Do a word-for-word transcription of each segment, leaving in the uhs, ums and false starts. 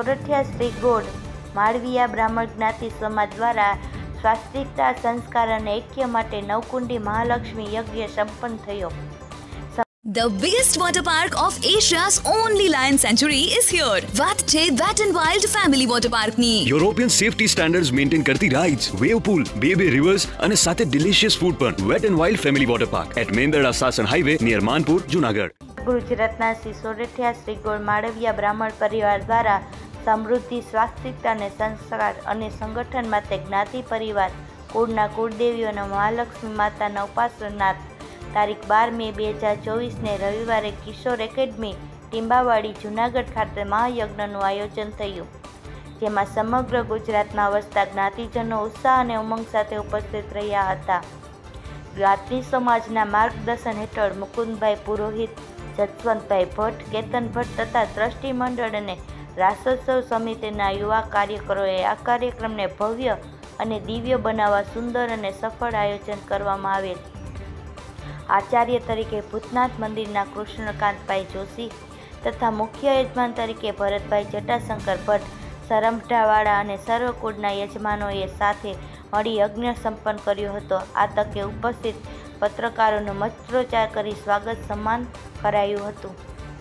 સોરઠિયા શ્રી ગોળ માળવીયા બ્રાહ્મણ જ્ઞાતિ સમાજ દ્વારા સ્વાસ્તિકતા સંસ્કાર અને ઐક્ય માટે નવકુંડી મહાલક્ષ્મી યજ્ઞ સંપન્ન થયો। The biggest water park of Asia's only lion sanctuary is here. વાત છે Wet n Wild Family Water Park ની। યુરોપિયન સેફટી સ્ટેન્ડર્ડ્સ મેન્ટેન કરતી રાઇડ્સ, વેવ પૂલ, બે બે રિવર્સ અને સાથે ડિલિશિયસ ફૂડ પણ। Wet and wild family water park at Mendarda Sasan highway near Manpur, Junagadh. ગુજરાતના શ્રી સોરઠિયા શ્રી ગોળ માળવીયા બ્રાહ્મણ પરિવાર દ્વારા સમૃદ્ધિ, સ્વાસ્તિકતા અને સંસ્કાર અને સંગઠન માટે જ્ઞાતિ પરિવાર કુળના કુળદેવીઓ અને મહાલક્ષ્મી માતાના ઉપાસનાર્થ તારીખ બાર મે બે હજાર ચોવીસને રવિવારે કિશોર એકેડમી ટીંબાવાડી જુનાગઢ ખાતે મહાયજ્ઞનું આયોજન થયું, જેમાં સમગ્ર ગુજરાતમાં વસતા જ્ઞાતિજનો ઉત્સાહ અને ઉમંગ સાથે ઉપસ્થિત રહ્યા હતા। જ્ઞાતિ સમાજના માર્ગદર્શન હેઠળ મુકુંદભાઈ પુરોહિત, જસવંતભાઈ ભટ્ટ, કેતન ભટ્ટ તથા ટ્રસ્ટી મંડળ અને રાસોત્સવ સમિતિના યુવા કાર્યકરોએ આ કાર્યક્રમને ભવ્ય અને દિવ્ય બનાવવા સુંદર અને સફળ આયોજન કરવામાં આવેલ। આચાર્ય તરીકે ભૂતનાથ મંદિરના કૃષ્ણકાંતભાઈ જોશી તથા મુખ્ય યજમાન તરીકે ભરતભાઈ જટાશંકર ભટ્ટ, સરમઢાવાળા અને સર્વ કુળના યજમાનોએ સાથે મળી યજ્ઞ સંપન્ન કર્યો હતો। આ તકે ઉપસ્થિત પત્રકારોનું મંત્રોચ્ચાર કરી સ્વાગત સન્માન કરાયું હતું।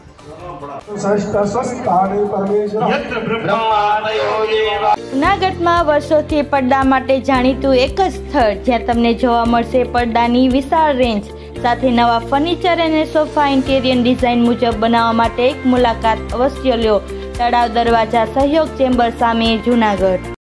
જૂનાગઢમાં વર્ષોથી પડદા માટે જાણીતું એક જ સ્થળ જ્યાં તમને જોવા મળશે પડદાની વિશાળ રેન્જ સાથે નવા ફર્નિચર અને સોફા ઇન્ટેરિયર ડિઝાઇન મુજબ બનાવવા માટે એક મુલાકાત અવશ્ય લ્યો। તળાવ દરવાજા સહયોગ ચેમ્બર સામે, જૂનાગઢ।